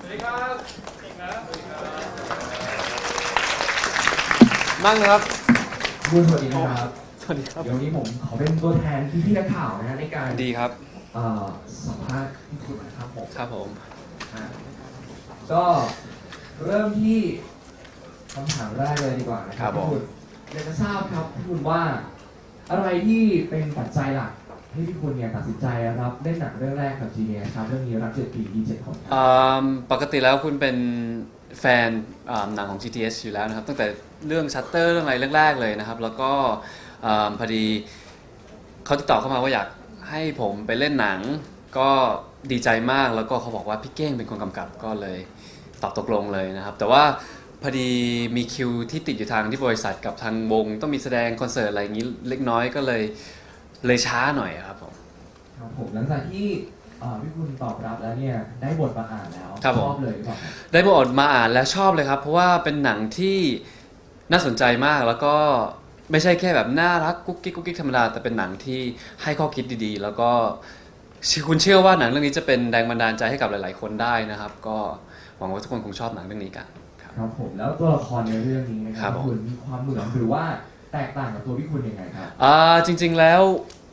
ดีครับเก่งนะสวัสดีครับนั่งครับคุณสวัสดีนะครับสวัสดีครับเดี๋ยววันนี้ผมขอเป็นตัวแทนพี่นักข่าวนะฮะในการดีครับสัมภาษณ์พี่คุณนะครับผมครับผมก็เริ่มที่คำถามแรกเลยดีกว่านะครับพี่คุณอยากจะทราบครับพี่คุณว่าอะไรที่เป็นปัจจัยหลักให้พี่คุณเนี่ยตัดสินใจรับเล่นหนังเรื่องแรกกับ GDS ครับเรื่องนี้รัก7 ปีดี7 คนปกติแล้วคุณเป็นแฟนหนังของ GTS อยู่แล้วนะครับตั้งแต่เรื่องชัตเตอร์เรื่องอะไรแรกๆเลยนะครับแล้วก็พอดีเขาติดต่อเข้ามาว่าอยากให้ผมไปเล่นหนังก็ดีใจมากแล้วก็เขาบอกว่าพี่เก้งเป็นคนกำกับก็เลยตอบตกลงเลยนะครับแต่ว่าพอดีมีคิวที่ติดอยู่ทางที่บริษัทกับทางวงต้องมีแสดงคอนเสิร์ตอะไรอย่างนี้เล็กน้อยก็เลยช้าหน่อยครับผมครับผมหลังจากที่พี่คุณตอบรับแล้วเนี่ยได้บทมาอ่านแล้วชอบเลยหรือเปล่าได้บทมาอ่านแล้วชอบเลยครับเพราะว่าเป็นหนังที่น่าสนใจมากแล้วก็ไม่ใช่แค่แบบน่ารักกุ๊กกิ๊กกุ๊กกิ๊กธรรมดาแต่เป็นหนังที่ให้ข้อคิดดีๆแล้วก็คุณเชื่อว่าหนังเรื่องนี้จะเป็นแรงบันดาลใจให้กับหลายๆคนได้นะครับก็หวังว่าทุกคนคงชอบหนังเรื่องนี้กันครับผมแล้วตัวละครในเรื่องนี้นะครับคุณมีความเหมือนหรือว่าแตกต่างกับตัวพี่คุณยังไงครับจริงๆแล้ว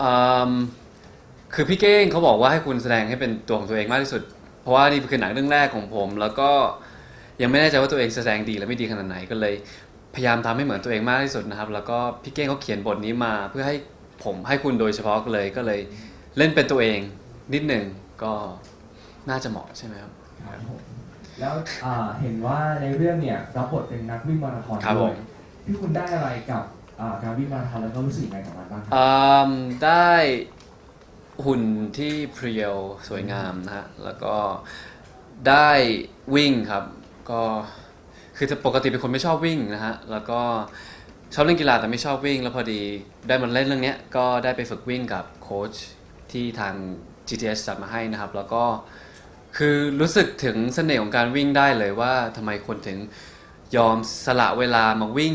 คือพี่เก้งเขาบอกว่าให้คุณแสดงให้เป็นตัวของตัวเองมากที่สุดเพราะว่านี่คือหนังเรื่องแรกของผมแล้วก็ยังไม่แน่ใจว่าตัวเองแสดงดีและไม่ดีขนาดไหนก็เลยพยายามทำให้เหมือนตัวเองมากที่สุดนะครับแล้วก็พี่เก้งเขาเขียนบทนี้มาเพื่อให้ผมให้คุณโดยเฉพาะเลยก็เลยเล่นเป็นตัวเองนิดหนึ่งก็น่าจะเหมาะใช่ไหมครับแล้วเห็นว่าในเรื่องเนี่ยรับบทเป็นนักวิ่งมาราธอนด้วยพี่คุณได้อะไรกับการวิ่งมาราธอนแล้วก็รู้สึกยังไงกับมันบ้างได้หุ่นที่เพรียวสวยงามนะฮะแล้วก็ได้วิ่งครับก็คือปกติเป็นคนไม่ชอบวิ่งนะฮะแล้วก็ชอบเล่นกีฬาแต่ไม่ชอบวิ่งแล้วพอดีได้มาเล่นเรื่องนี้ก็ได้ไปฝึกวิ่งกับโค้ชที่ทาง GTS จัดมาให้นะครับแล้วก็คือรู้สึกถึงเสน่ห์ของการวิ่งได้เลยว่าทำไมคนถึงยอมสละเวลามาวิ่ง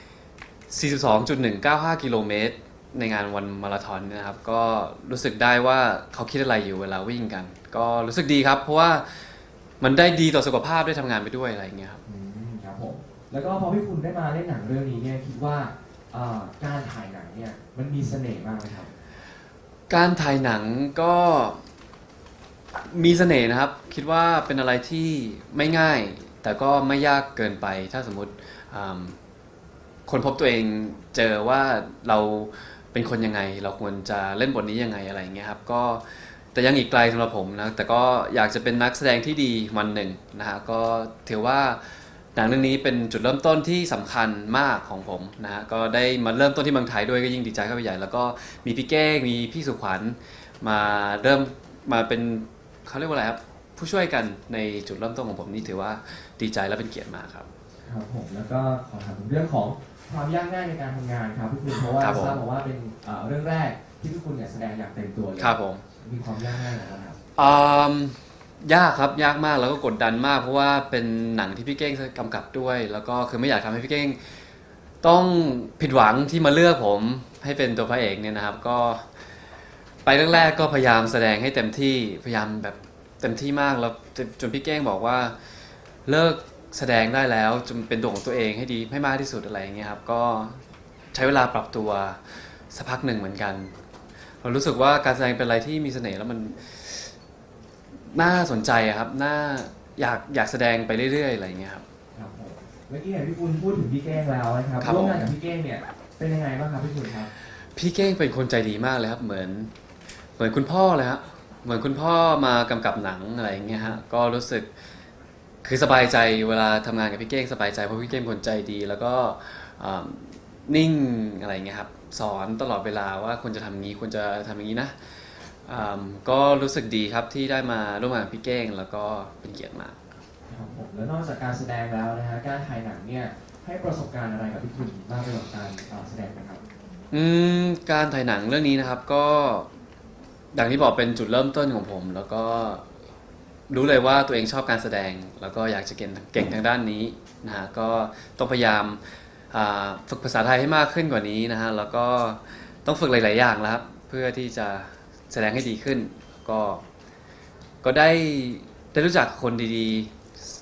42.195 กิโลเมตรในงานวันมาราธอนนะครับก็รู้สึกได้ว่าเขาคิดอะไรอยู่เวลาวิ่งกันก็รู้สึกดีครับเพราะว่ามันได้ดีต่อสุขภาพได้ทำงานไปด้วยอะไรอย่างเงี้ยครับครับผมแล้วก็พอพี่คุณได้มาเล่นหนังเรื่องนี้เนี่ยคิดว่าการถ่ายหนังเนี่ยมันมีเสน่ห์มากไหมครับการถ่ายหนังก็มีเสน่ห์นะครับคิดว่าเป็นอะไรที่ไม่ง่ายแต่ก็ไม่ยากเกินไปถ้าสมมติคนพบตัวเองเจอว่าเราเป็นคนยังไงเราควรจะเล่นบทนี้ยังไงอะไรอย่างเงี้ยครับก็แต่ยังอีกไกลสำหรับผมนะแต่ก็อยากจะเป็นนักแสดงที่ดีวันหนึ่งนะฮะก็ถือว่าหนังเรื่องนี้เป็นจุดเริ่มต้นที่สำคัญมากของผมนะฮะก็ได้มาเริ่มต้นที่เมืองไทยด้วยก็ยิ่งดีใจเข้าไปใหญ่แล้วก็มีพี่เก้งมีพี่สุขวัญมาเริ่มมาเป็นเขาเรียกว่าอะไรครับผู้ช่วยกันในจุดเริ่มต้นของผมนี่ถือว่าดีใจและเป็นเกียรติมากครับครับผมแล้วก็ขอถามถึงเรื่องของความยากง่ายในการทำงานครับพี่คุณเพราะว่าทราบมาว่าเป็นเรื่องแรกที่พี่คุณเนี่ยแสดงอย่างเต็มตัวเลยครับผมมีความยากง่ายอะไรบ้างครับยากครับยากมากแล้วก็กดดันมากเพราะว่าเป็นหนังที่พี่เก้งกำกับด้วยแล้วก็คือไม่อยากทำให้พี่เก้งต้องผิดหวังที่มาเลือกผมให้เป็นตัวพระเอกเนี่ยนะครับก็ไปแรกๆก็พยายามแสดงให้เต็มที่พยายามแบบเต็มที่มากแล้วจนพี่เก้งบอกว่าเลิกแสดงได้แล้วจนเป็นตัวของตัวเองให้ดีให้มากที่สุดอะไรอย่างเงี้ยครับก็ใช้เวลาปรับตัวสักพักหนึ่งเหมือนกันเรารู้สึกว่าการแสดงเป็นอะไรที่มีเสน่ห์แล้วมันน่าสนใจครับน่าอยากแสดงไปเรื่อยๆอะไรอย่างเงี้ยครับครับผมเมื่อกี้เห็นพี่คุณพูดถึงพี่เก้งแล้วนะครับร่วมงานกับพี่เก้งเนี่ยเป็นยังไงบ้างครับพี่คุณครับพี่เก้งเป็นคนใจดีมากเลยครับเหมือนคุณพ่อเลยครับเหมือนคุณพ่อมากำกับหนังอะไรอย่างเงี้ยฮะก็รู้สึกคือสบายใจเวลาทำงานกับพี่เก้งสบายใจเพราะพี่เก้งเป็นคนใจดีแล้วก็นิ่งอะไรอย่างเงี้ยครับสอนตลอดเวลาว่าควรจะทำอย่างนี้ควรจะทำอย่างนี้นะก็รู้สึกดีครับที่ได้มาร่วมงานกับพี่เก้งแล้วก็เป็นเกียรติมากครับผมแล้วนอกจากการแสดงแล้วนะฮะการถ่ายหนังเนี่ยให้ประสบการณ์อะไรกับพี่คุณมากไปกว่าการแสดงนะครับการถ่ายหนังเรื่องนี้นะครับก็อย่างที่บอกเป็นจุดเริ่มต้นของผมแล้วก็รู้เลยว่าตัวเองชอบการแสดงแล้วก็อยากจะเก่งทางด้านนี้นะฮะก็ต้องพยายามฝึกภาษาไทยให้มากขึ้นกว่านี้นะฮะแล้วก็ต้องฝึกหลายๆอย่างแล้วครับเพื่อที่จะแสดงให้ดีขึ้นก็ได้รู้จักคนดีๆ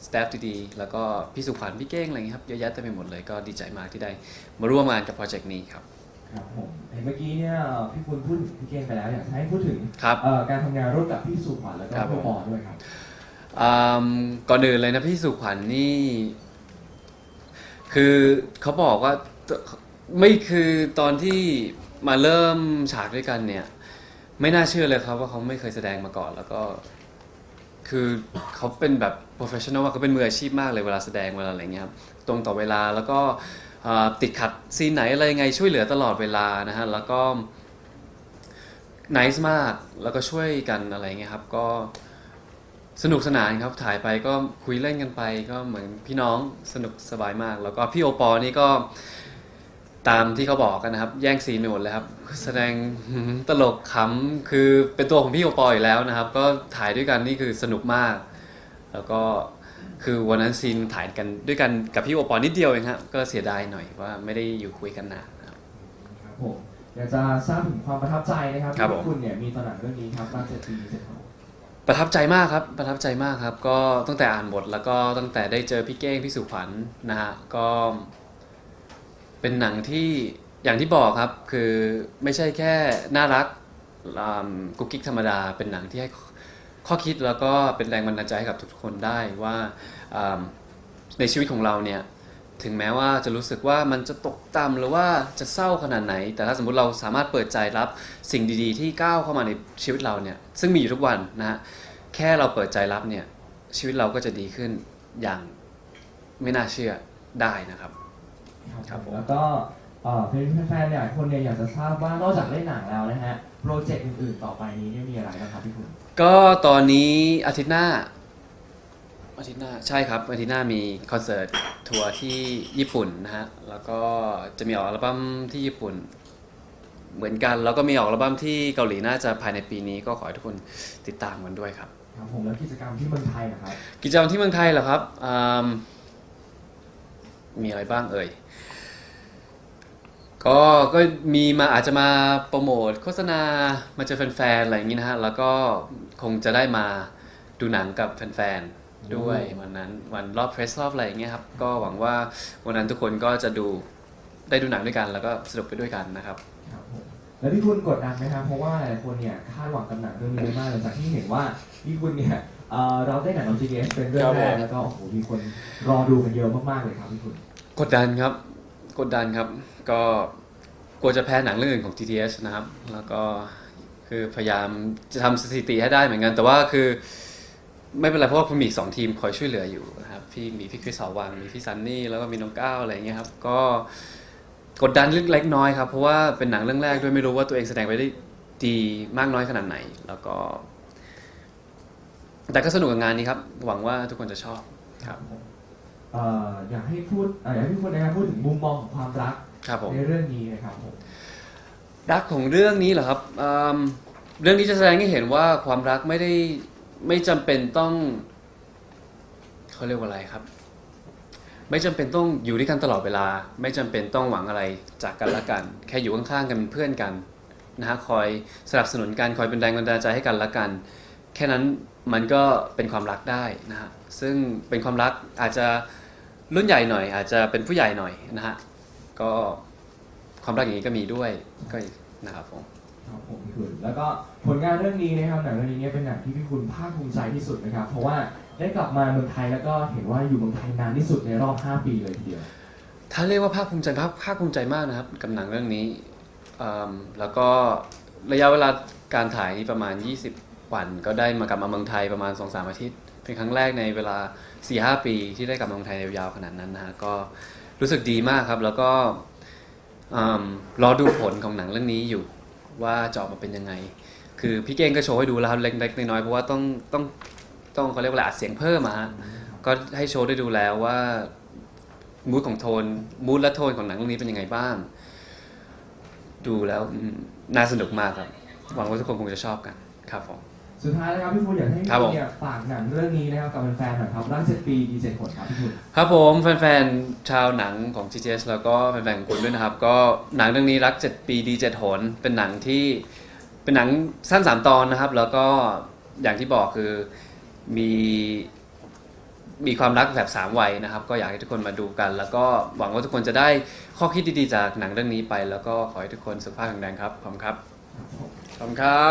สตาฟดีๆแล้วก็พี่สุขวัญพี่เก้งอะไรอย่างนี้ครับเยอะแยะเต็มไปหมดเลยก็ดีใจมากที่ได้มาร่วมงานกับโปรเจกต์นี้ครับครับผมเมื่อกี้เนี่ยพี่คุณพูดถึงพี่เก้งไปแล้วอยากให้พูดถึงครับการทำงานร่วมกับพี่สุขวัญแล้วก็พี่ปอด้วยครับก่อนอื่นเลยนะพี่สุขวัญนี่คือเขาบอกว่าไม่คือตอนที่มาเริ่มฉากด้วยกันเนี่ยไม่น่าเชื่อเลยครับว่าเขาไม่เคยแสดงมาก่อนแล้วก็คือเขาเป็นแบบ professional ว่าเขาเป็นมืออาชีพมากเลยเวลาแสดงเวลาอะไรเงี้ยครับตรงต่อเวลาแล้วก็ติดขัดซีนไหนอะไรยังไงช่วยเหลือตลอดเวลานะฮะแล้วก็ nice มากแล้วก็ช่วยกันอะไรเงี้ยครับก็สนุกสนานครับถ่ายไปก็คุยเล่นกันไปก็เหมือนพี่น้องสนุกสบายมากแล้วก็พี่โอปอนี่ก็ตามที่เขาบอกกันนะครับแย่งซีนไปหมดเลยครับแสดงตลกขำคือเป็นตัวของพี่โอปออยู่แล้วนะครับก็ถ่ายด้วยกันนี่คือสนุกมากแล้วก็คือวันนั้นซีนถ่ายกันด้วยกันกับพี่โอปอนิดเดียวเองครับก็เสียดายหน่อยว่าไม่ได้อยู่คุยกันนานครับผมอยากจะทราบถึงความประทับใจนะครับที่คุณเนี่ยมีตอนหนังเรื่องนี้ครับตั้งแต่ปีเสร็จประทับใจมากครับประทับใจมากครับก็ตั้งแต่อ่านบทแล้วก็ตั้งแต่ได้เจอพี่เก้งพี่สุขวัญนะฮะก็เป็นหนังที่อย่างที่บอกครับคือไม่ใช่แค่น่ารักกุ๊กกิ๊กธรรมดาเป็นหนังที่ให้ข้อคิดแล้วก็เป็นแรงบันดาลใจให้กับทุกคนได้ว่าในชีวิตของเราเนี่ยถึงแม้ว่าจะรู้สึกว่ามันจะตกต่ำหรือว่าจะเศร้าขนาดไหนแต่ถ้าสมมุติเราสามารถเปิดใจรับสิ่งดีๆที่ก้าวเข้ามาในชีวิตเราเนี่ยซึ่งมีอยู่ทุกวันนะฮะแค่เราเปิดใจรับเนี่ยชีวิตเราก็จะดีขึ้นอย่างไม่น่าเชื่อได้นะครับครับแล้วก็แฟนๆเนี่ยคนเนี่ยอยากจะทราบว่านอกจากเล่นหนังแล้วนะฮะโปรเจกต์อื่นๆต่อไปนี้มีอะไรบ้างครับพี่คุณก็ตอนนี้อาทิตย์หน้าใช่ครับอาทิตย์หน้ามีคอนเสิร์ตทัวร์ที่ญี่ปุ่นนะฮะแล้วก็จะมีออกอัลบั้มที่ญี่ปุ่นเหมือนกันแล้วก็มีออกอัลบั้มที่เกาหลีน่าจะภายในปีนี้ก็ขอให้ทุกคนติดตามกันด้วยครับครับผมแล้วกิจกรรมที่เมืองไทยนะครับกิจกรรมที่เมืองไทยเหรอครับมีอะไรบ้างเอ่ยก็มีมาอาจจะมาโปรโมทโฆษณามาเจอแฟนๆอะไรอย่างนี้นะฮะแล้วก็คงจะได้มาดูหนังกับแฟนๆด้วยวันนั้นวันรอบเพรสรอบอะไรอย่างเงี้ยครับก็หวังว่าวันนั้นทุกคนก็จะได้ดูหนังด้วยกันแล้วก็สนุกไปด้วยกันนะครับแล้วพี่คุณกดดันไหมครับเพราะว่าหลายคนเนี่ยคาดหวังกับหนังเรื่องนี้มากเลยจากที่เห็นว่าพี่คุณเนี่ยเราได้หนังของ GDS เป็นเรื่องแรกแล้วก็โอ้โหมีคนรอดูกันเยอะมากๆเลยครับพี่คุณกดดันครับก็กลัวจะแพ้หนังเรื่องอื่นของ GDS นะครับแล้วก็คือพยายามจะทำสถิติให้ได้เหมือนกันแต่ว่าคือไม่เป็นไรเพราะว่าคุณมี2 ทีมคอยช่วยเหลืออยู่นะครับพี่คริส หอวังมีพี่ซันนี่แล้วก็มีน้องก้าวอะไรอย่างเงี้ยครับก็กดดันเล็กน้อยครับเพราะว่าเป็นหนังเรื่องแรกด้วยไม่รู้ว่าตัวเองแสดงไปได้ดีมากน้อยขนาดไหนแล้วก็แต่ก็สนุกกับงานนี้ครับหวังว่าทุกคนจะชอบครับอยากให้พี่พูดนะครับพูดถึงมุมมองของความรักในเรื่องนี้นะครับผมรักของเรื่องนี้เหรอครับเรื่องนี้จะแสดงให้เห็นว่าความรักไม่จำเป็นต้องเขาเรียกว่าอะไรครับไม่จำเป็นต้องอยู่ด้วยกันตลอดเวลาไม่จำเป็นต้องหวังอะไรจากกันและกันแค่อยู่ข้างๆกันเป็นเพื่อนกันนะฮะคอยสนับสนุนกันคอยเป็นแรงบันดาลใจให้กันและกันแค่นั้นมันก็เป็นความรักได้นะฮะซึ่งเป็นความรักอาจจะรุ่นใหญ่หน่อยอาจจะเป็นผู้ใหญ่หน่อยนะฮะก็ความรักอย่างนี้ก็มีด้วยก็นะครับผมพี่คุณแล้วก็ผลงานเรื่องนี้นะครับหนังเรื่องนี้เป็นหนังที่พี่คุณภาคภูมิใจที่สุดนะครับเพราะว่าได้กลับมาเมืองไทยแล้วก็เห็นว่าอยู่เมืองไทยนานที่สุดในรอบ5 ปีเลยทีเดียวถ้าเรียกว่าภาคภูมิใจมากนะครับกับหนังเรื่องนี้แล้วก็ระยะเวลาการถ่ายนี่ประมาณ20 วันก็ได้มากลับมาเมืองไทยประมาณ 2-3 อาทิตย์เป็นครั้งแรกในเวลา 4-5 ปีที่ได้กลับมาเมืองไทยยาวขนาดนั้นนะฮะก็รู้สึกดีมากครับแล้วก็รอดูผลของหนังเรื่องนี้อยู่ว่าจะออกมาเป็นยังไงคือพี่เก้งก็โชว์ให้ดูแล้วเล็กๆน้อยๆเพราะว่าต้องเขาเรียกว่าอัดเสียงเพิ่มมาก็ให้โชว์ได้ดูแล้วว่ามูดและโทนของหนังเรื่องนี้เป็นยังไงบ้างดูแล้วน่าสนุกมากครับหวังว่าทุกคนคงจะชอบกันครับผมสุดท้ายนะครับพี่คุณอยากให้พี่เนี่ยฝากหนังเรื่องนี้นะครับกับแฟนๆหน่อยครับรัก7 ปีดี7 หนครับพี่คุณครับผมแฟนๆชาวหนังของ GDS แล้วก็แฟนๆของคุณด้วยนะครับก็หนังเรื่องนี้รัก7 ปีดี7 หนเป็นหนังสั้น3 ตอนนะครับแล้วก็อย่างที่บอกคือมีมีความรักแบบ3วัยนะครับก็อยากให้ทุกคนมาดูกัน แล้วก็หวังว่าทุกคนจะได้ข้อคิดดีๆจากหนังเรื่องนี้ไป แล้วก็ขอให้ทุกคนสุขภาพแข็งแรงครับขอบคุณครับขอบคุณครับ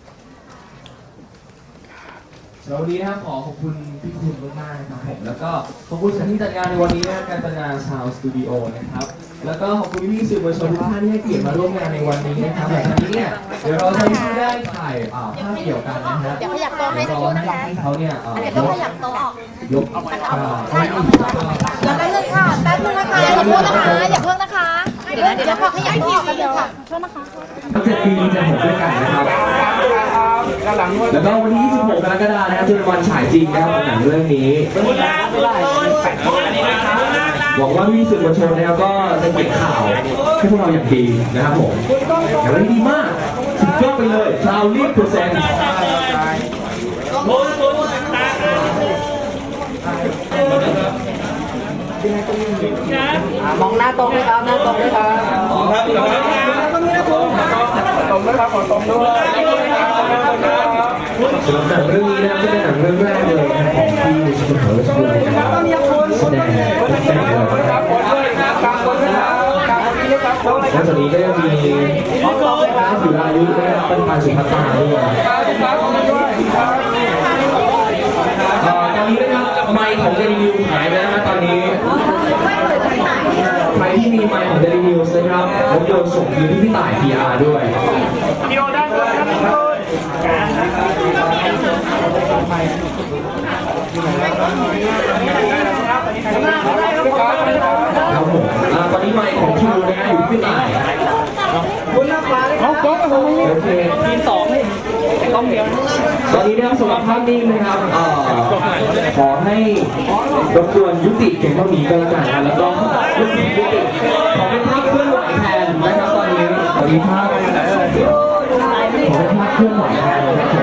แล้ววันนี้นะครับขอขอบคุณพี่คุณมากๆนะครับผมแล้วก็ขอบคุณสถานที่จัดงานในวันนี้นะครับการจัดงานชาวสตูดิโอนะครับแล้วก็ขอบคุณพี่ๆสื่อมวลชนทุกท่านที่ให้เกียรติมาร่วมงานในวันนี้นะครับหลังจากนี้เนี่ยเดี๋ยวเราจะได้ถ่ายภาพเกี่ยวกันนะฮะเดี๋ยวขยับโต๊ะให้สักครู่นะคะให้เขาเนี่ยเดี๋ยวต้องขยับโต๊ะออกยกใช่แล้วแป๊บนึงค่ะแป๊บนึงนะคะอย่าเพิ่งนะคะอย่าเพิ่งนะคะเดี๋ยวพอขยับโต๊ะออกกันเดี๋ยวค่ะโทษนะคะทั้ง7 ปีจะผมด้วยกันนะครับแล้วก็วันที่ 26 กรกฎาคมนะครับจะเป็นวันฉายจริงนะครับของหนังเรื่องนี้หวังว่าพี่สื่อมวลชนนะครับก็จะเก็บข่าวให้พวกเราอย่างดีนะครับผมอย่างนี้ดีมากสุดยอดไปเลยชาวรีบเปอร์เซ็นต์มองหน้าตรงเลยครับหน้าตรงเลยครับตรงด้วยครับขอตรงด้วยสำหรับหนังเรื่องนี้นะครับเป็นหนังเรื่องแรกเลยของพี่สุภาพบุรุษแสดงเป็นแฟนเลยนอกจากนี้ก็ยังมีน้าผิวอายุนะครับเป็นปานสุภาตาด้วยตอนนี้นะครับไมค์ของเดลินิวหายไปแล้วนะตอนนี้ใครที่มีไมค์ของเดลินิวนะครับผมโยนส่งคืนที่พี่ต่าย PR ด้วยพี่โอได้เลยครับผมตอนนี้ไมค์ของคิวนะฮะอยู่ที่พี่ต่ายโอเคทีม2ให้ต้องเดียวตอนนี้นะครับสำหรับภาพนิ่งนะครับขอให้รบกวนยุติเพียงเท่านี้ก็แล้วกันนะแล้วก็ยุติขอเป็นภาพเคลื่อนไหวแทนนะครับตอนนี้ภาพขอเป็นภาพเคลื่อนไหวแทนนะครับ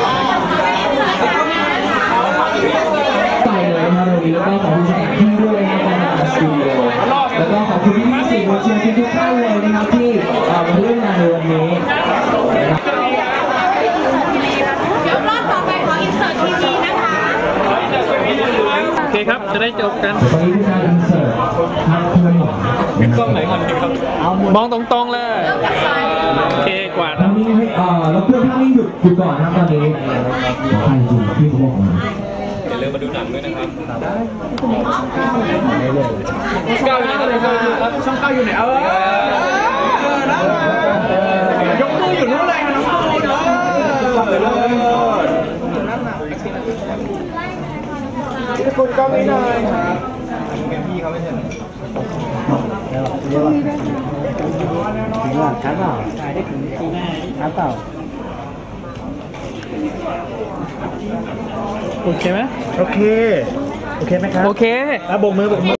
ไปเลยนะครับวันนี้แล้วก็ขอบคุณสถานที่ด้วยนะครับสตูดิโอแล้วก็ขอบคุณพี่ๆสื่อมวลชนทุกท่านเลยนะครับที่มาร่วมงานในวันนี้เดี๋ยวรอบต่อไปขออินเสิร์ตทีวีนะคะโอเคครับจะได้จบกันตอนนี้คือการอินเสิร์ตภาพเคลื่อนไหวกล้องไหนก่อนดีครับมองตรงๆเลยโอเคกว่าตอนนี้ให้เราเพื่อนภาพนิ่งหยุดก่อนนะครับตอนนี้ใช่จริงพี่เขาบอกมาอย่าลืมมาดูหนังด้วยนะครับก้าวอยู่ไหนครับช่องก้าวอยู่ไหนยกมืออยู่นู้นเลยน้องคุณก็ไม่ได้เป็นพี่เขาไม่ใช่ถึงหลังช้าเปล่าถ่ายได้ถึงปีหน้าช้าเปล่าโอเคไหมโอเคไหมครับโอเคโบกมือ